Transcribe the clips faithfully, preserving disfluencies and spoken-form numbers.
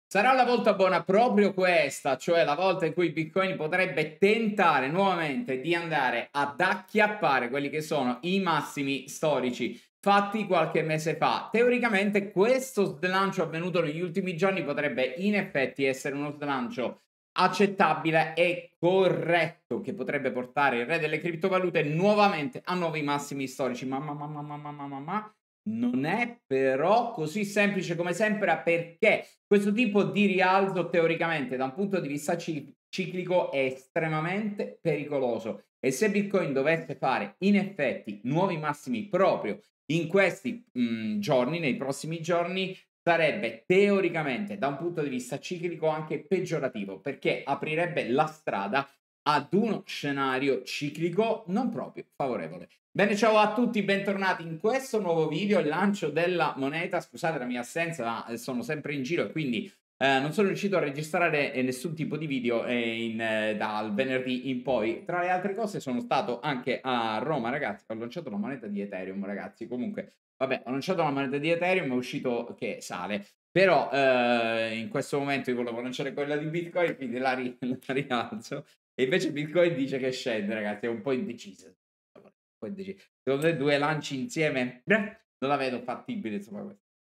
Sarà la volta buona proprio questa, cioè la volta in cui Bitcoin potrebbe tentare nuovamente di andare ad acchiappare quelli che sono i massimi storici fatti qualche mese fa. Teoricamente questo slancio avvenuto negli ultimi giorni potrebbe in effetti essere uno slancio accettabile e corretto che potrebbe portare il re delle criptovalute nuovamente a nuovi massimi storici. Ma, ma, ma, ma, ma, ma, ma, ma, ma non è però così semplice come sembra, perché questo tipo di rialzo teoricamente da un punto di vista ci- ciclico è estremamente pericoloso, e se Bitcoin dovesse fare in effetti nuovi massimi proprio in questi mh, giorni, nei prossimi giorni, sarebbe teoricamente da un punto di vista ciclico anche peggiorativo, perché aprirebbe la strada ad uno scenario ciclico non proprio favorevole. Bene, ciao a tutti, bentornati in questo nuovo video, il lancio della moneta. Scusate la mia assenza, ma eh, sono sempre in giro e quindi eh, non sono riuscito a registrare eh, nessun tipo di video eh, in, eh, dal venerdì in poi. Tra le altre cose sono stato anche a Roma, ragazzi, ho lanciato la moneta di Ethereum, ragazzi. Comunque, vabbè, ho lanciato la moneta di Ethereum, è uscito che sale. Però eh, in questo momento io volevo lanciare quella di Bitcoin, quindi la, ri- la rialzo. E invece Bitcoin dice che scende, ragazzi, è un po' indeciso. Poi dici, secondo te due lanci insieme? Beh, non la vedo fattibile, insomma.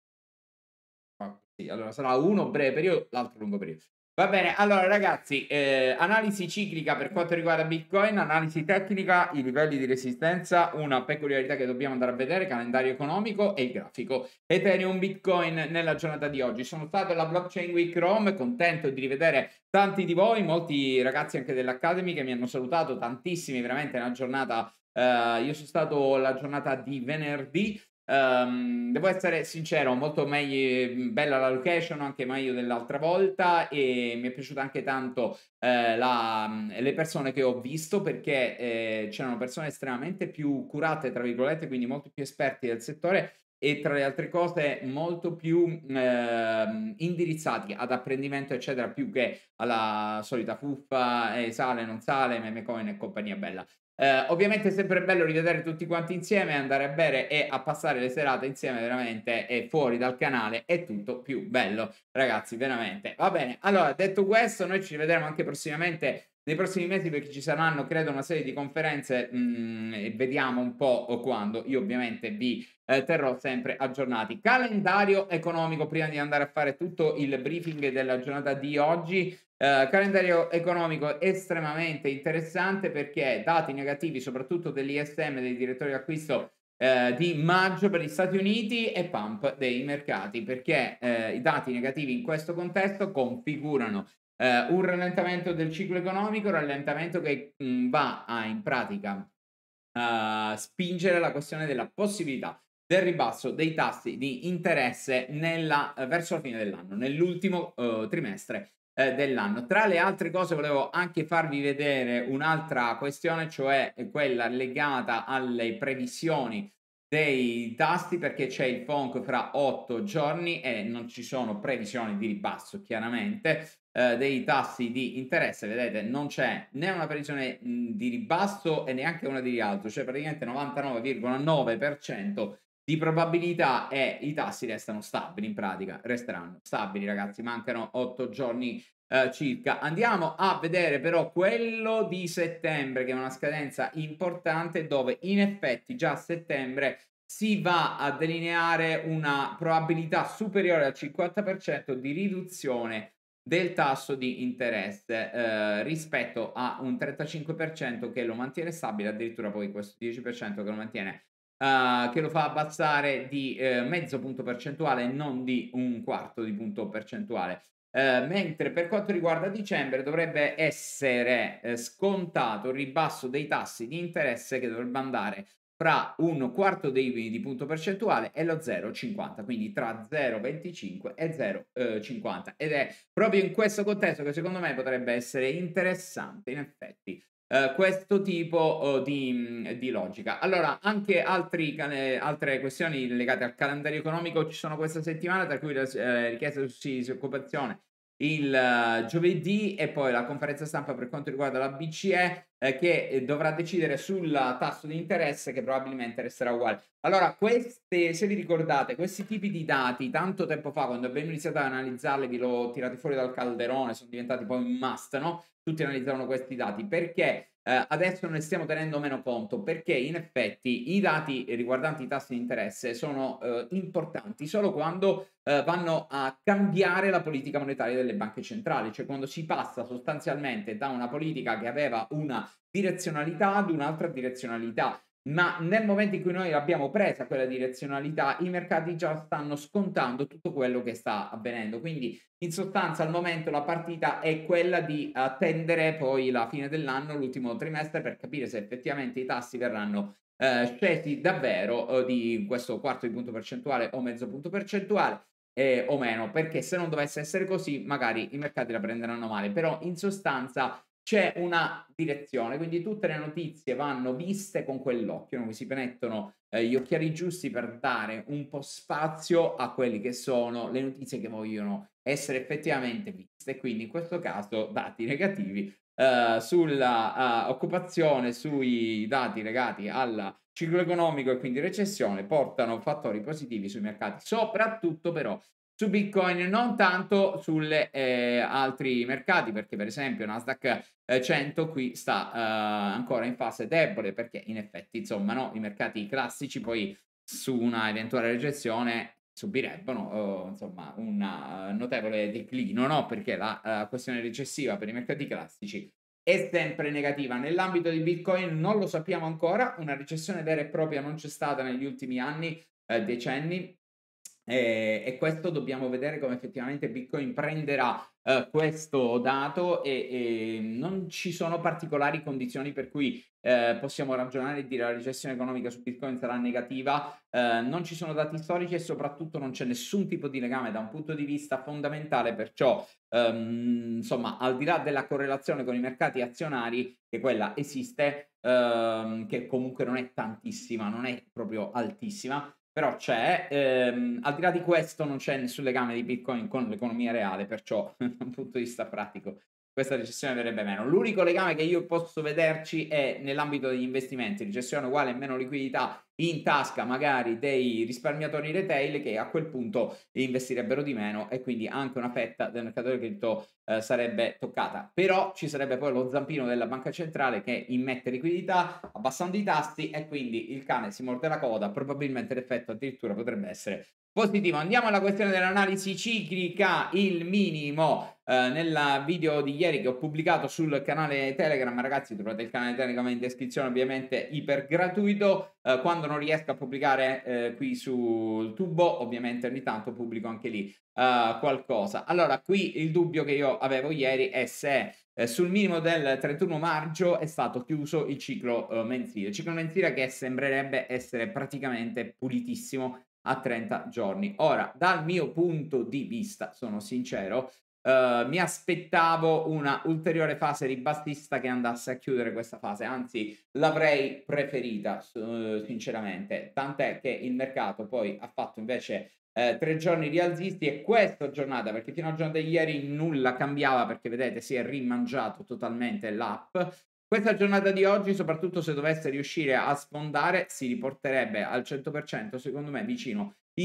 Ah, sì, allora sarà uno breve periodo, l'altro lungo periodo. Va bene, allora ragazzi, eh, analisi ciclica per quanto riguarda Bitcoin, analisi tecnica, i livelli di resistenza, una peculiarità che dobbiamo andare a vedere, calendario economico e il grafico. Ethereum, Bitcoin nella giornata di oggi. Sono stato alla Blockchain Week Rome, contento di rivedere tanti di voi, molti ragazzi anche dell'Academy che mi hanno salutato, tantissimi, veramente una giornata, eh, io sono stato la giornata di venerdì. Um, devo essere sincero, molto meglio, bella la location, anche meglio dell'altra volta, e mi è piaciuta anche tanto eh, la, le persone che ho visto, perché eh, c'erano persone estremamente più curate, tra virgolette, quindi molto più esperti del settore e tra le altre cose molto più eh, indirizzati ad apprendimento, eccetera, più che alla solita fuffa, eh, sale, non sale, meme coin e compagnia bella. Eh, ovviamente è sempre bello rivedere tutti quanti insieme, andare a bere e a passare le serate insieme, veramente, e fuori dal canale è tutto più bello, ragazzi, veramente. Va bene, allora, detto questo, noi ci vedremo anche prossimamente nei prossimi mesi, perché ci saranno, credo, una serie di conferenze, mh, e vediamo un po' quando. Io ovviamente vi eh, terrò sempre aggiornati. Calendario economico, prima di andare a fare tutto il briefing della giornata di oggi. Uh, calendario economico estremamente interessante, perché dati negativi soprattutto dell'I S M, dei direttori d'acquisto uh, di maggio per gli Stati Uniti, e pump dei mercati, perché uh, i dati negativi in questo contesto configurano uh, un rallentamento del ciclo economico, rallentamento che mh, va a in pratica uh, spingere la questione della possibilità del ribasso dei tassi di interesse nella, uh, verso la fine dell'anno, nell'ultimo uh, trimestre eh, dell'anno. Tra le altre cose volevo anche farvi vedere un'altra questione, cioè quella legata alle previsioni dei tassi, perché c'è il F O M C fra otto giorni e non ci sono previsioni di ribasso, chiaramente, eh, dei tassi di interesse. Vedete, non c'è né una previsione mh, di ribasso e neanche una di rialzo, cioè praticamente novantanove virgola nove per cento di probabilità, e i tassi restano stabili, in pratica resteranno stabili, ragazzi. Mancano otto giorni eh, circa. Andiamo a vedere però quello di settembre, che è una scadenza importante, dove in effetti già a settembre si va a delineare una probabilità superiore al cinquanta per cento di riduzione del tasso di interesse eh, rispetto a un trentacinque per cento che lo mantiene stabile, addirittura poi questo dieci per cento che lo mantiene, uh, che lo fa abbassare di eh, mezzo punto percentuale, non di un quarto di punto percentuale. Uh, mentre per quanto riguarda dicembre dovrebbe essere eh, scontato il ribasso dei tassi di interesse, che dovrebbe andare fra un quarto di, di punto percentuale e lo zero virgola cinquanta, quindi tra zero virgola venticinque e zero virgola cinquanta, ed è proprio in questo contesto che secondo me potrebbe essere interessante in effetti Uh, questo tipo uh, di, di logica. Allora, anche altri, eh, altre questioni legate al calendario economico ci sono questa settimana, tra cui la eh, richiesta di disoccupazione il uh, giovedì, e poi la conferenza stampa per quanto riguarda la B C E. eh, che eh, dovrà decidere sul tasso di interesse che probabilmente resterà uguale. Allora, queste, se vi ricordate, questi tipi di dati, tanto tempo fa, quando abbiamo iniziato ad analizzarli, vi l'ho tirati fuori dal calderone, sono diventati poi un must, no? Tutti analizzavano questi dati. Perché eh, adesso ne stiamo tenendo meno conto? Perché in effetti i dati riguardanti i tassi di interesse sono eh, importanti solo quando eh, vanno a cambiare la politica monetaria delle banche centrali, cioè quando si passa sostanzialmente da una politica che aveva una direzionalità ad un'altra direzionalità. Ma nel momento in cui noi abbiamo presa quella direzionalità, i mercati già stanno scontando tutto quello che sta avvenendo. Quindi, in sostanza, al momento la partita è quella di attendere poi la fine dell'anno, l'ultimo trimestre, per capire se effettivamente i tassi verranno eh, scesi davvero eh, di questo quarto di punto percentuale o mezzo punto percentuale eh, o meno, perché se non dovesse essere così, magari i mercati la prenderanno male. Però, in sostanza, c'è una direzione, quindi tutte le notizie vanno viste con quell'occhio, no? Si mettono eh, gli occhiali giusti per dare un po' spazio a quelli che sono le notizie che vogliono essere effettivamente viste. Quindi in questo caso dati negativi eh, sulla uh, occupazione, sui dati legati al ciclo economico e quindi recessione portano fattori positivi sui mercati, soprattutto però su Bitcoin, non tanto sulle eh, altri mercati, perché per esempio Nasdaq eh, cento qui sta eh, ancora in fase debole, perché in effetti insomma no, i mercati classici poi su una eventuale recessione subirebbero uh, insomma un uh, notevole declino, no? Perché la uh, questione recessiva per i mercati classici è sempre negativa. Nell'ambito di Bitcoin non lo sappiamo ancora, una recessione vera e propria non c'è stata negli ultimi anni, eh, decenni, e, e questo dobbiamo vedere come effettivamente Bitcoin prenderà eh, questo dato e, e non ci sono particolari condizioni per cui eh, possiamo ragionare e dire la recessione economica su Bitcoin sarà negativa, eh, non ci sono dati storici e soprattutto non c'è nessun tipo di legame da un punto di vista fondamentale, perciò ehm, insomma al di là della correlazione con i mercati azionari, che quella esiste, ehm, che comunque non è tantissima, non è proprio altissima, però c'è, ehm, al di là di questo non c'è nessun legame di Bitcoin con l'economia reale, perciò da un punto di vista pratico questa recessione verrebbe meno. L'unico legame che io posso vederci è nell'ambito degli investimenti, recessione uguale a meno liquidità in tasca magari dei risparmiatori retail, che a quel punto investirebbero di meno e quindi anche una fetta del mercato del cripto eh, sarebbe toccata. Però ci sarebbe poi lo zampino della banca centrale che immette liquidità abbassando i tassi e quindi il cane si morde la coda, probabilmente l'effetto addirittura potrebbe essere positivo. Andiamo alla questione dell'analisi ciclica, il minimo. Eh, nel video di ieri che ho pubblicato sul canale Telegram, ragazzi, trovate il canale Telegram in descrizione, ovviamente iper gratuito. Eh, quando non riesco a pubblicare eh, qui sul tubo, ovviamente ogni tanto pubblico anche lì eh, qualcosa. Allora, qui il dubbio che io avevo ieri è se eh, sul minimo del trentuno maggio è stato chiuso il ciclo eh, mensile, il ciclo mensile che sembrerebbe essere praticamente pulitissimo a trenta giorni. Ora, dal mio punto di vista, sono sincero, Uh, mi aspettavo una ulteriore fase ribassista che andasse a chiudere questa fase, anzi l'avrei preferita uh, sinceramente, tant'è che il mercato poi ha fatto invece uh, tre giorni rialzisti e questa giornata, perché fino al giorno di ieri nulla cambiava, perché vedete si è rimangiato totalmente l'app, questa giornata di oggi, soprattutto se dovesse riuscire a sfondare, si riporterebbe al cento per cento secondo me vicino i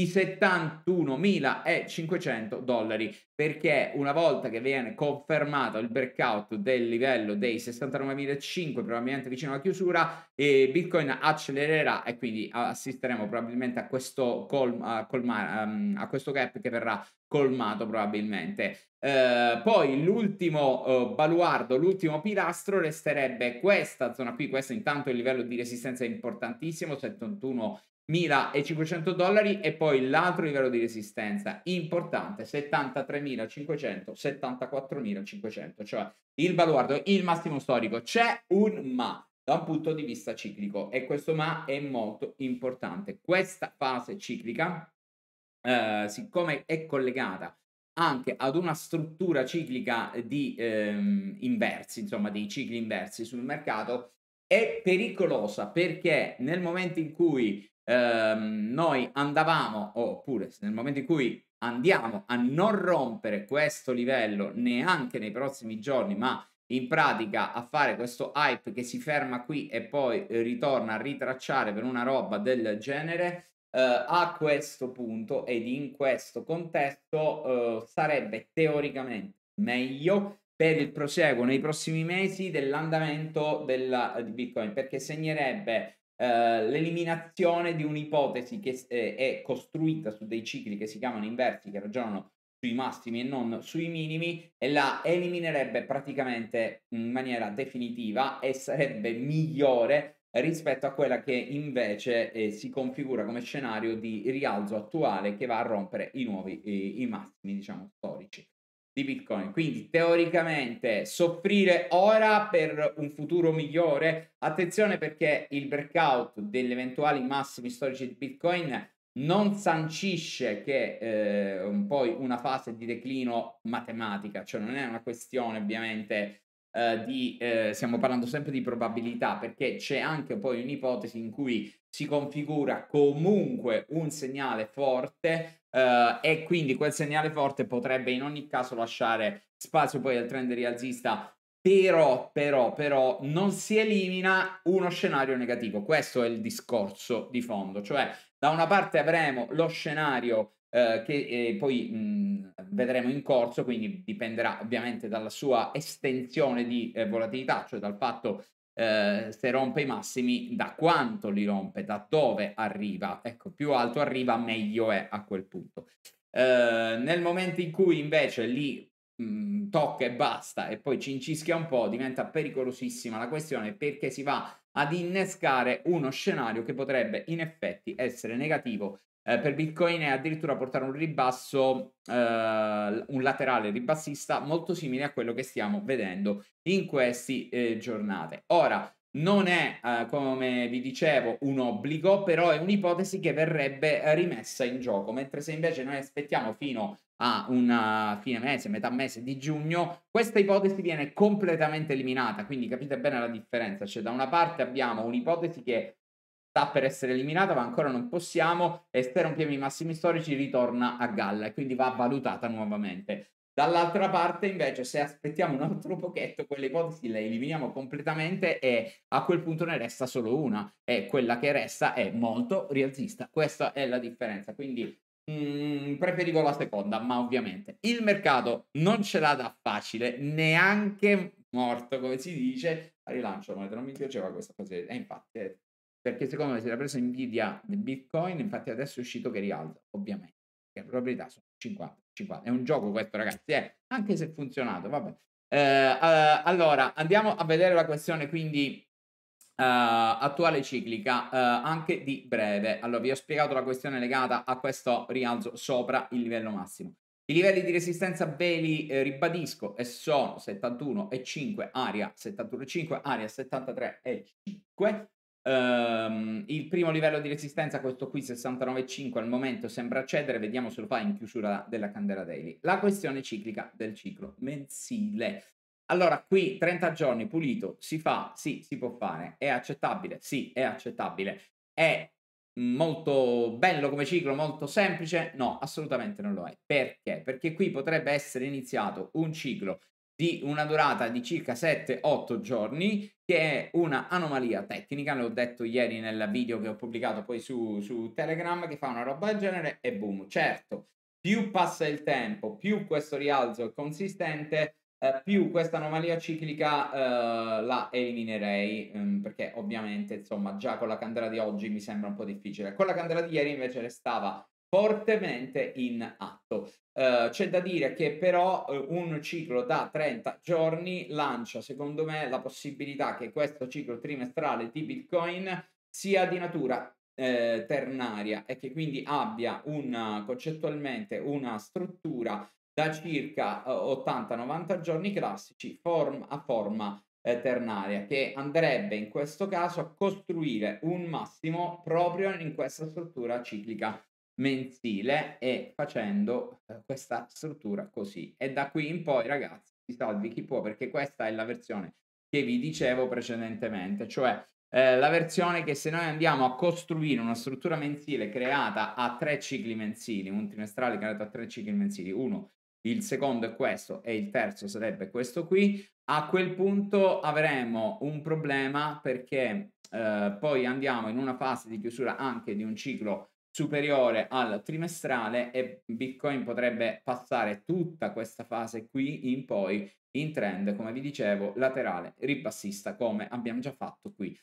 settantunomilacinquecento dollari, perché una volta che viene confermato il breakout del livello dei sessantanovemilacinquecento, probabilmente vicino alla chiusura, e Bitcoin accelererà e quindi assisteremo probabilmente a questo, colm- a, colma- um, a questo gap che verrà colmato probabilmente. Eh, poi l'ultimo uh, baluardo, l'ultimo pilastro resterebbe questa zona qui. Questo intanto è il livello di resistenza importantissimo, settantunomilacinquecento dollari, e poi l'altro livello di resistenza importante, settantatremilacinquecento, settantaquattromilacinquecento, cioè il baluardo, il massimo storico. C'è un ma da un punto di vista ciclico e questo ma è molto importante. Questa fase ciclica, eh, siccome è collegata anche ad una struttura ciclica di ehm, inversi, insomma dei cicli inversi sul mercato, è pericolosa, perché nel momento in cui ehm, noi andavamo, oppure nel momento in cui andiamo a non rompere questo livello neanche nei prossimi giorni, ma in pratica a fare questo hype che si ferma qui e poi eh, ritorna a ritracciare per una roba del genere, eh, a questo punto ed in questo contesto eh, sarebbe teoricamente meglio per il proseguo nei prossimi mesi dell'andamento della, di Bitcoin, perché segnerebbe eh, l'eliminazione di un'ipotesi che eh, è costruita su dei cicli che si chiamano inversi, che ragionano sui massimi e non sui minimi, e la eliminerebbe praticamente in maniera definitiva e sarebbe migliore rispetto a quella che invece eh, si configura come scenario di rialzo attuale che va a rompere i nuovi eh, i massimi, diciamo, storici di Bitcoin. Quindi teoricamente soffrire ora per un futuro migliore. Attenzione, perché il breakout degli eventuali massimi storici di Bitcoin non sancisce che eh, poi una fase di declino matematica, cioè non è una questione ovviamente eh, di, eh, stiamo parlando sempre di probabilità, perché c'è anche poi un'ipotesi in cui si configura comunque un segnale forte eh, e quindi quel segnale forte potrebbe in ogni caso lasciare spazio poi al trend rialzista, però, però, però non si elimina uno scenario negativo. Questo è il discorso di fondo, cioè da una parte avremo lo scenario eh, che eh, poi mh, vedremo in corso, quindi dipenderà ovviamente dalla sua estensione di eh, volatilità, cioè dal fatto eh, se rompe i massimi, da quanto li rompe, da dove arriva. Ecco, più alto arriva, meglio è a quel punto. Eh, nel momento in cui invece li mh, tocca e basta e poi ci incischia un po', diventa pericolosissima la questione, perché si va ad innescare uno scenario che potrebbe in effetti essere negativo eh, per Bitcoin e addirittura portare un ribasso, eh, un laterale ribassista molto simile a quello che stiamo vedendo in queste eh, giornate. Ora, non è, eh, come vi dicevo, un obbligo, però è un'ipotesi che verrebbe rimessa in gioco, mentre se invece noi aspettiamo fino a una fine mese, metà mese di giugno, questa ipotesi viene completamente eliminata, quindi capite bene la differenza, cioè da una parte abbiamo un'ipotesi che sta per essere eliminata ma ancora non possiamo, e se rompiamo i massimi storici ritorna a galla e quindi va valutata nuovamente. Dall'altra parte invece se aspettiamo un altro pochetto, quelle ipotesi le eliminiamo completamente e a quel punto ne resta solo una, e quella che resta è molto rialzista. Questa è la differenza, quindi Mm, preferivo la seconda, ma ovviamente il mercato non ce l'ha da facile, neanche morto, come si dice. A rilancio, non mi piaceva questa cosa. E infatti, eh, perché secondo me si era preso invidia del Bitcoin, infatti adesso è uscito che rialza, ovviamente. Le probabilità sono cinquanta cinquanta. È un gioco questo, ragazzi, eh, anche se è funzionato, vabbè. Eh, eh, allora, andiamo a vedere la questione, quindi Uh, attuale ciclica, uh, anche di breve. Allora, vi ho spiegato la questione legata a questo rialzo sopra il livello massimo. I livelli di resistenza ve li eh, ribadisco e sono settantuno e cinque, area settantuno e cinque, area settantatré e cinque. Um, il primo livello di resistenza, questo qui sessantanove e cinque, al momento sembra cedere, vediamo se lo fa in chiusura della candela daily. La questione ciclica del ciclo mensile. Allora, qui trenta giorni pulito si fa? Sì, si può fare. È accettabile? Sì, è accettabile. È molto bello come ciclo, molto semplice? No, assolutamente non lo è. Perché? Perché qui potrebbe essere iniziato un ciclo di una durata di circa sette otto giorni, che è una anomalia tecnica, l'ho detto ieri nel video che ho pubblicato poi su, su Telegram, che fa una roba del genere e boom. Certo, più passa il tempo, più questo rialzo è consistente, eh, più questa anomalia ciclica eh, la eliminerei, ehm, perché ovviamente insomma già con la candela di oggi mi sembra un po' difficile. Con la candela di ieri invece restava fortemente in atto. Uh, c'è da dire che però uh, un ciclo da trenta giorni lancia secondo me la possibilità che questo ciclo trimestrale di Bitcoin sia di natura eh, ternaria e che quindi abbia una, concettualmente una struttura da circa uh, ottanta novanta giorni classici form a forma eh, ternaria, che andrebbe in questo caso a costruire un massimo proprio in questa struttura ciclica mensile e facendo eh, questa struttura così. E da qui in poi, ragazzi, si salvi chi può, perché questa è la versione che vi dicevo precedentemente, cioè eh, la versione che se noi andiamo a costruire una struttura mensile creata a tre cicli mensili, un trimestrale creato a tre cicli mensili, uno, il secondo è questo e il terzo sarebbe questo qui, A quel punto avremo un problema perché eh, poi andiamo in una fase di chiusura anche di un ciclo superiore al trimestrale e Bitcoin potrebbe passare tutta questa fase qui in poi in trend, come vi dicevo, laterale ribassista, come abbiamo già fatto qui.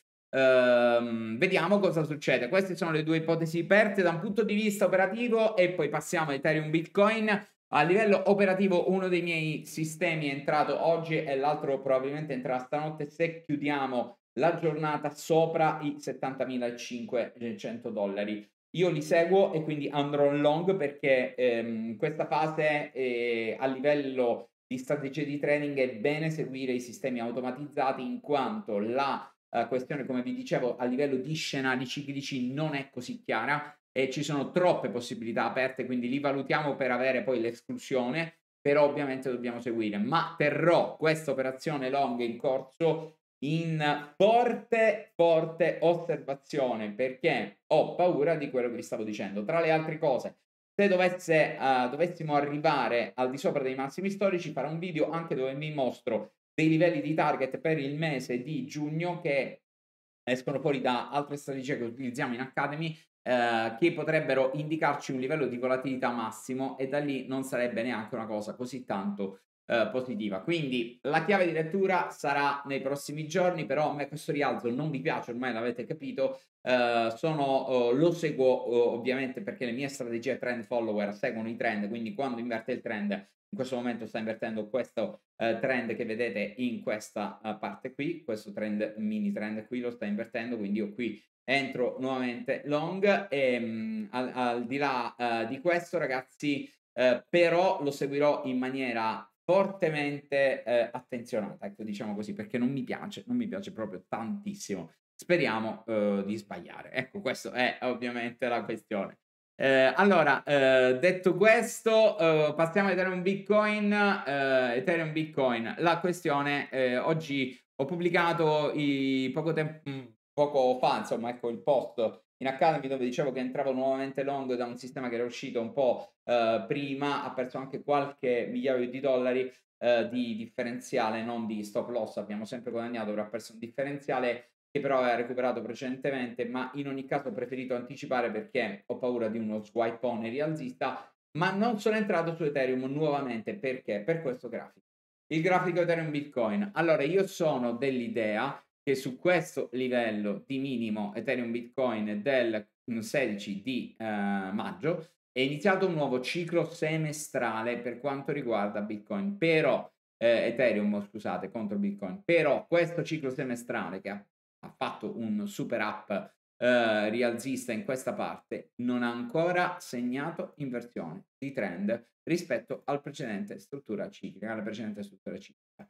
Ehm, vediamo cosa succede. Queste sono le due ipotesi aperte da un punto di vista operativo e poi passiamo a Ethereum Bitcoin. A livello operativo uno dei miei sistemi è entrato oggi e l'altro probabilmente entrerà stanotte se chiudiamo la giornata sopra i settantamilacinquecento dollari. Io li seguo e quindi andrò long perché ehm, questa fase eh, a livello di strategie di trading è bene seguire i sistemi automatizzati in quanto la eh, questione, come vi dicevo, a livello di scenari ciclici non è così chiara e ci sono troppe possibilità aperte, quindi li valutiamo per avere poi l'esclusione, però ovviamente dobbiamo seguire. Ma terrò questa operazione long in corso in forte, forte osservazione perché ho paura di quello che vi stavo dicendo. Tra le altre cose, se dovesse, uh, dovessimo arrivare al di sopra dei massimi storici, farò un video anche dove vi mostro dei livelli di target per il mese di giugno che escono fuori da altre strategie che utilizziamo in Academy eh, che potrebbero indicarci un livello di volatilità massimo e da lì non sarebbe neanche una cosa così tanto eh, positiva. Quindi la chiave di lettura sarà nei prossimi giorni, però a me questo rialzo non mi piace, ormai l'avete capito. Eh, sono, eh, lo seguo eh, ovviamente perché le mie strategie trend follower seguono i trend, quindi quando inverte il trend in questo momento sta invertendo questo eh, trend che vedete in questa uh, parte qui, questo trend mini trend qui lo sta invertendo, quindi io qui entro nuovamente long e mh, al, al, di là uh, di questo ragazzi uh, però lo seguirò in maniera fortemente uh, attenzionata, ecco, diciamo così, perché non mi piace, non mi piace proprio tantissimo. Speriamo uh, di sbagliare. Ecco, questa è ovviamente la questione. Eh, allora, eh, detto questo, eh, passiamo a Ethereum Bitcoin. Eh, Ethereum Bitcoin, la questione, eh, oggi ho pubblicato i, poco tempo, poco fa, insomma, ecco il post in Academy dove dicevo che entravo nuovamente long da un sistema che era uscito un po' eh, prima, ha perso anche qualche migliaio di dollari eh, di differenziale, non di stop loss, abbiamo sempre guadagnato, però ha perso un differenziale che però aveva recuperato precedentemente, ma in ogni caso ho preferito anticipare perché ho paura di uno swipe on rialzista, ma non sono entrato su Ethereum nuovamente perché? Per questo grafico. Il grafico Ethereum Bitcoin. Allora, io sono dell'idea che su questo livello di minimo Ethereum Bitcoin del sedici di eh, maggio è iniziato un nuovo ciclo semestrale per quanto riguarda Bitcoin, però eh, Ethereum, scusate, contro Bitcoin, però questo ciclo semestrale che ha ha fatto un super up eh, rialzista in questa parte, non ha ancora segnato inversione di trend rispetto al precedente struttura ciclica, alla precedente struttura ciclica.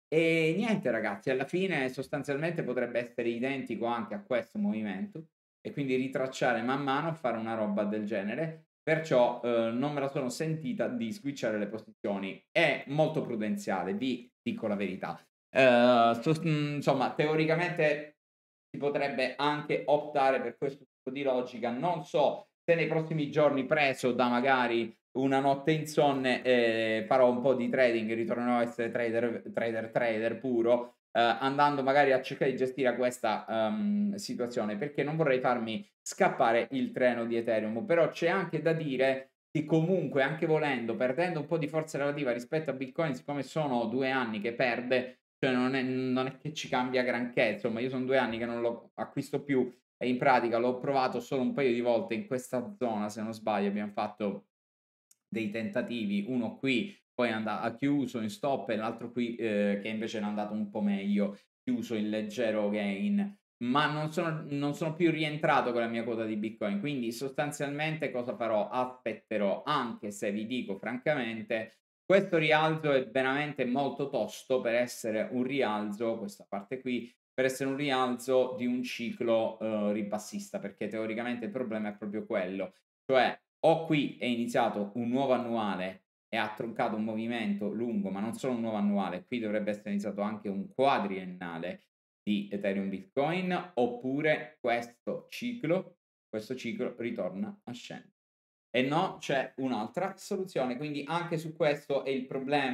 E niente ragazzi, alla fine sostanzialmente potrebbe essere identico anche a questo movimento e quindi ritracciare man mano, fare una roba del genere, perciò eh, non me la sono sentita di switchare le posizioni. È molto prudenziale, vi dico la verità. Eh, so, insomma, teoricamente si potrebbe anche optare per questo tipo di logica. Non so se nei prossimi giorni, preso da magari una notte insonne, eh, farò un po' di trading, ritornerò a essere trader, trader, trader puro, eh, andando magari a cercare di gestire questa um, situazione, perché non vorrei farmi scappare il treno di Ethereum. Però c'è anche da dire che comunque, anche volendo, perdendo un po' di forza relativa rispetto a Bitcoin, siccome sono due anni che perde, cioè non è, non è che ci cambia granché, insomma io sono due anni che non lo acquisto più e in pratica l'ho provato solo un paio di volte in questa zona, se non sbaglio abbiamo fatto dei tentativi, uno qui poi è andato ha chiuso in stop e l'altro qui eh, che invece è andato un po' meglio, chiuso in leggero gain, ma non sono, non sono più rientrato con la mia quota di Bitcoin, quindi sostanzialmente cosa farò? Aspetterò, anche se vi dico francamente questo rialzo è veramente molto tosto per essere un rialzo, questa parte qui, per essere un rialzo di un ciclo eh, ribassista, perché teoricamente il problema è proprio quello, cioè o qui è iniziato un nuovo annuale e ha troncato un movimento lungo, ma non solo un nuovo annuale, qui dovrebbe essere iniziato anche un quadriennale di Ethereum Bitcoin, oppure questo ciclo, questo ciclo ritorna a scendere. E no, c'è un'altra soluzione, quindi anche su questo è il problema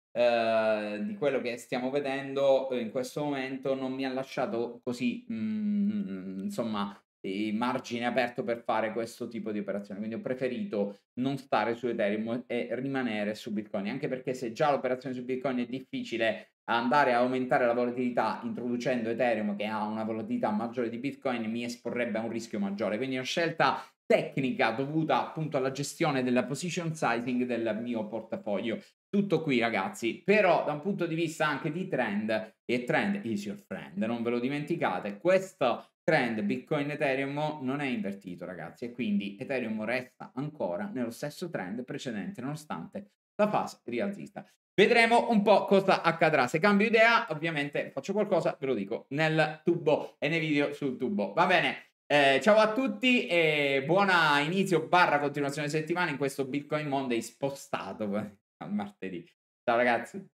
eh, di quello che stiamo vedendo in questo momento non mi ha lasciato così, mh, insomma, il margine aperto per fare questo tipo di operazione. Quindi ho preferito non stare su Ethereum e rimanere su Bitcoin, anche perché se già l'operazione su Bitcoin è difficile, andare a aumentare la volatilità introducendo Ethereum che ha una volatilità maggiore di Bitcoin mi esporrebbe a un rischio maggiore. Quindi è una scelta tecnica dovuta appunto alla gestione della position sizing del mio portafoglio. Tutto qui ragazzi, però da un punto di vista anche di trend, e trend is your friend, non ve lo dimenticate, questo trend Bitcoin Ethereum non è invertito ragazzi e quindi Ethereum resta ancora nello stesso trend precedente nonostante la fase rialzista. Vedremo un po' cosa accadrà. Se cambio idea, ovviamente faccio qualcosa, ve lo dico nel tubo e nei video sul tubo. Va bene. Eh, ciao a tutti e buona inizio barra continuazione settimana in questo Bitcoin Monday spostato al martedì. Ciao ragazzi.